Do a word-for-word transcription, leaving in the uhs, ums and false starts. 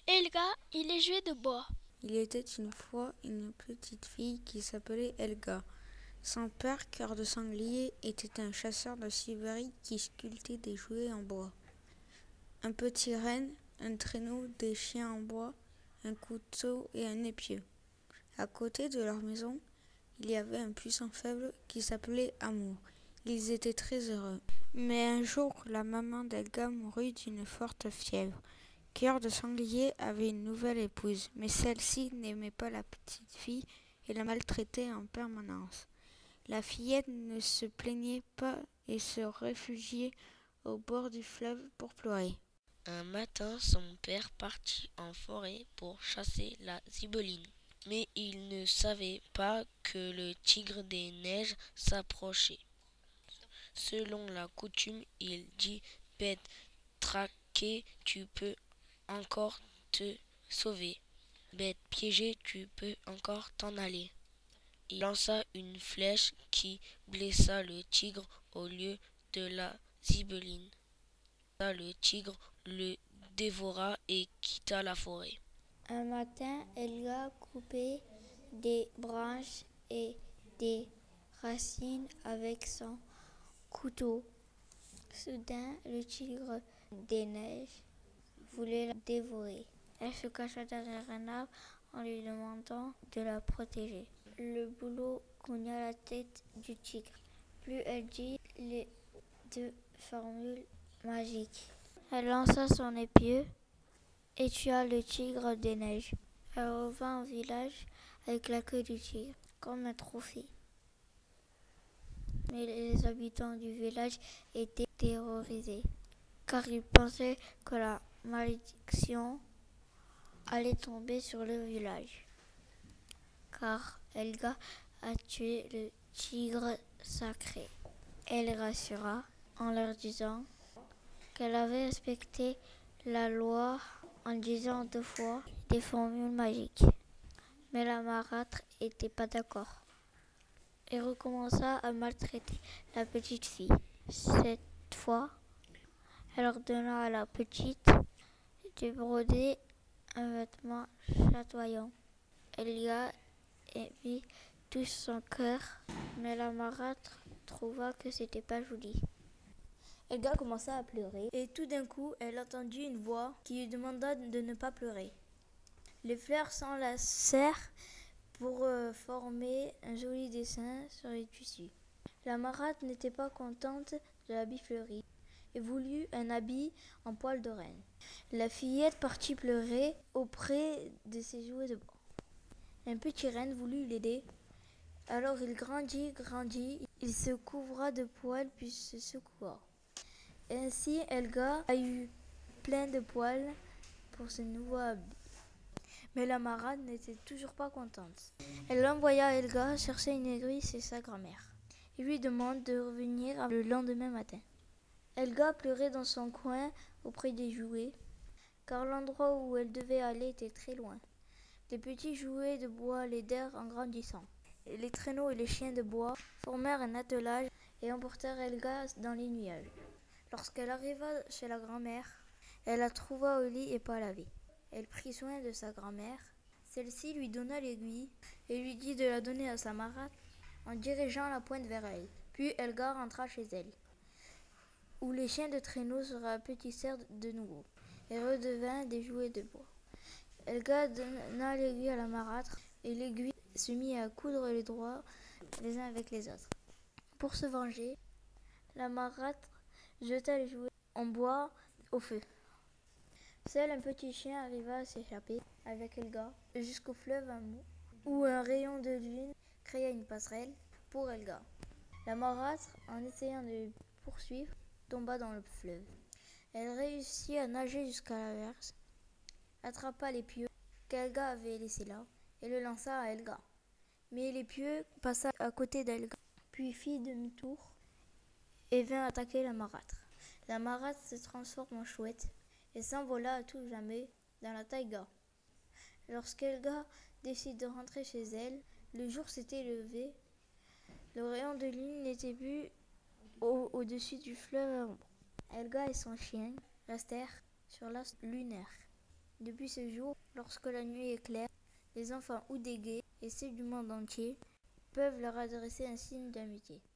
Elga, il est joué de bois. Il était une fois une petite fille qui s'appelait Elga. Son père, Cœur de Sanglier, était un chasseur de Sibérie qui sculptait des jouets en bois. Un petit renne, un traîneau, des chiens en bois, un couteau et un épieu. À côté de leur maison, il y avait un puissant faible qui s'appelait Amour. Ils étaient très heureux. Mais un jour, la maman d'Elga mourut d'une forte fièvre. Cœur de Sanglier avait une nouvelle épouse, mais celle-ci n'aimait pas la petite fille et la maltraitait en permanence. La fillette ne se plaignait pas et se réfugiait au bord du fleuve pour pleurer. Un matin, son père partit en forêt pour chasser la zibeline. Mais il ne savait pas que le tigre des neiges s'approchait. Selon la coutume, il dit « Bête traquée, tu peux encore te sauver. Bête piégée, tu peux encore t'en aller. » Il lança une flèche qui blessa le tigre au lieu de la zibeline. Le tigre le dévora et quitta la forêt. Un matin, Elga coupait des branches et des racines avec son couteau. Soudain, le tigre des neiges voulait la dévorer. Elle se cacha derrière un arbre en lui demandant de la protéger. Le bouleau cogna la tête du tigre. Plus elle dit les deux formules magiques. Elle lança son épieu et tua le tigre des neiges. Elle revint au village avec la queue du tigre, comme un trophée. Mais les habitants du village étaient terrorisés, car ils pensaient que la malédiction allait tomber sur le village. Car Elga a tué le tigre sacré. Elle rassura en leur disant qu'elle avait respecté la loi en disant deux fois des formules magiques. Mais la marâtre n'était pas d'accord et recommença à maltraiter la petite fille. Cette fois, elle ordonna à la petite de broder un vêtement chatoyant. Elga mit tout son cœur, mais la marâtre trouva que c'était pas joli. Elga commença à pleurer et tout d'un coup, elle entendit une voix qui lui demanda de ne pas pleurer. Les fleurs s'enlacèrent pour euh, former un joli dessin sur les tissus. La marâtre n'était pas contente de l'habit fleuri et voulut un habit en poil de reine. La fillette partit pleurer auprès de ses jouets de bois. Un petit renne voulut l'aider. Alors il grandit, grandit, il se couvra de poils puis se secoua. Ainsi Elga a eu plein de poils pour ce nouveau habit. Mais la marâtre n'était toujours pas contente. Elle envoya Elga chercher une aiguille chez sa grand-mère et lui demande de revenir le lendemain matin. Elga pleurait dans son coin auprès des jouets, car l'endroit où elle devait aller était très loin. Les petits jouets de bois l'aidèrent en grandissant. Et les traîneaux et les chiens de bois formèrent un attelage et emportèrent Elga dans les nuages. Lorsqu'elle arriva chez la grand-mère, elle la trouva au lit et pas lavée. Elle prit soin de sa grand-mère. Celle-ci lui donna l'aiguille et lui dit de la donner à sa marâtre en dirigeant la pointe vers elle. Puis Elga rentra chez elle, où les chiens de traîneau se rapetissèrent de nouveau et redevinrent des jouets de bois. Elga donna l'aiguille à la marâtre et l'aiguille se mit à coudre les doigts les uns avec les autres. Pour se venger, la marâtre jeta les jouets en bois au feu. Seul un petit chien arriva à s'échapper avec Elga jusqu'au fleuve Amour, où un rayon de lune créa une passerelle pour Elga. La marâtre, en essayant de le poursuivre, tomba dans le fleuve. Elle réussit à nager jusqu'à l'averse, attrapa l'épieu qu'Elga avait laissé là et le lança à Elga. Mais l'épieu passa à côté d'Elga, puis fit demi-tour et vint attaquer la marâtre. La marâtre se transforme en chouette et s'envola à tout jamais dans la taïga. Lorsqu'Elga décide de rentrer chez elle, le jour s'était levé. Le rayon de lune n'était plus au- au-dessus du fleuve. Elga et son chien restèrent sur l'as lunaire. Depuis ce jour, lorsque la nuit est claire, les enfants ou des gays et ceux du monde entier peuvent leur adresser un signe d'amitié.